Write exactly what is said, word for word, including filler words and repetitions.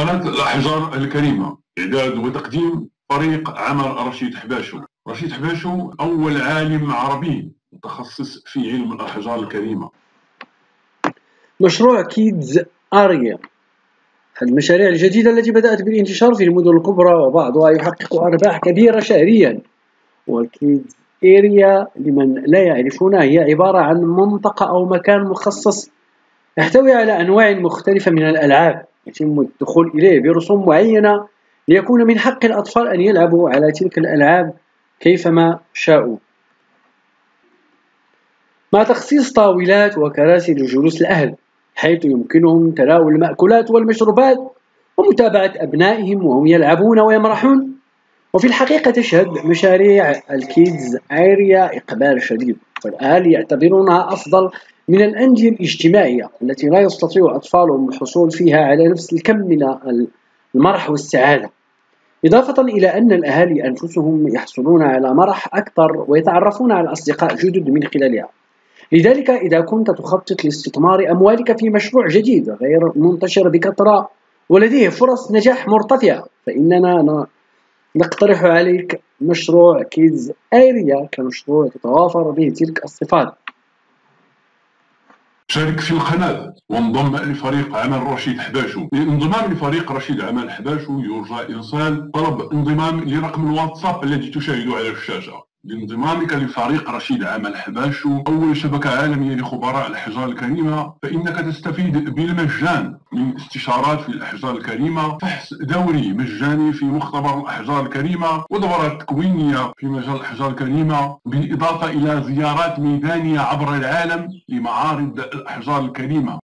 قناة الأحجار الكريمة، إعداد وتقديم فريق عمل رشيد حباشو. رشيد حباشو أول عالم عربي متخصص في علم الأحجار الكريمة. مشروع كيدز آريا، المشاريع الجديدة التي بدأت بالانتشار في المدن الكبرى وبعضها يحقق أرباح كبيرة شهريا. وكيدز آريا لمن لا يعرفونها هي عبارة عن منطقة أو مكان مخصص يحتوي على أنواع مختلفة من الألعاب يتم الدخول إليه برسوم معينة ليكون من حق الأطفال أن يلعبوا على تلك الألعاب كيفما شاءوا، مع تخصيص طاولات وكراسي لجلوس الأهل حيث يمكنهم تناول المأكولات والمشروبات ومتابعة أبنائهم وهم يلعبون ويمرحون. وفي الحقيقة تشهد مشاريع الكيدز آريا إقبال شديد، فالأهالي يعتبرونها أفضل من الأندية الاجتماعية التي لا يستطيع أطفالهم الحصول فيها على نفس الكم من المرح والسعادة، إضافة إلى أن الأهالي أنفسهم يحصلون على مرح أكثر ويتعرفون على أصدقاء جدد من خلالها. لذلك إذا كنت تخطط لاستثمار أموالك في مشروع جديد غير منتشر بكثرة ولديه فرص نجاح مرتفعة، فإننا نقترح عليك مشروع كيدز آريا كمشروع تتوافر به تلك الصفات. شارك في القناة وانضم لفريق عمل رشيد حباشو. للانضمام لفريق رشيد عمل حباشو يرجى إرسال طلب انضمام لرقم الواتساب الذي تشاهده على الشاشة. لانضمامك لفريق رشيد عمل حباشو، أول شبكة عالمية لخبراء الأحجار الكريمة، فإنك تستفيد بالمجان من استشارات في الأحجار الكريمة، فحص دوري مجاني في مختبر الأحجار الكريمة، ودورات تكوينية في مجال الأحجار الكريمة، بالإضافة إلى زيارات ميدانية عبر العالم لمعارض الأحجار الكريمة.